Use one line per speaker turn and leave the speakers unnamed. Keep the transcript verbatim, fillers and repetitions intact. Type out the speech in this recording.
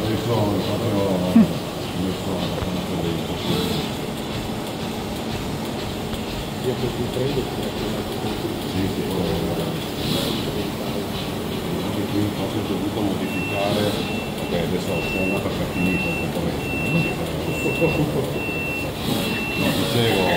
dei suoni, proprio dei suoni, sono felice.
Io per cui credo che
Sì, sì, anche qui forse ho dovuto modificare, vabbè adesso sono andato a finito completamente. No, dicevo,